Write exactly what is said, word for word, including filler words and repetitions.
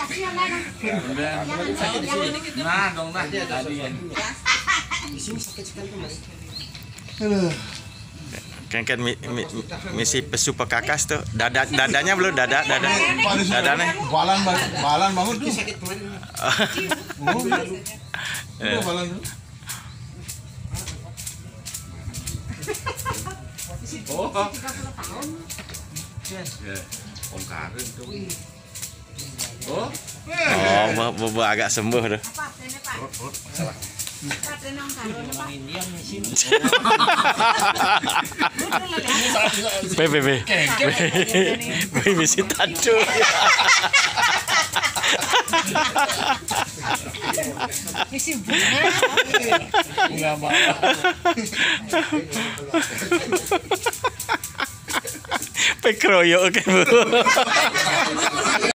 Nah, dong nah. Di sini sakit sekali tuh Mas. Kan kan mi, mi, misi pesu pekakas tuh. Dada dadanya belum dada dada. Dadanya. Balan balan bangun tuh. Sakit kemarin. Oh, balan tuh. Oh. Ya, Om Karin tuh. Oh. Oh, bu, bu, agak sembuh tuh. Salah. P P P. P misi tadu. Misi bunga. Enggak mau. P kroyo oke Bu.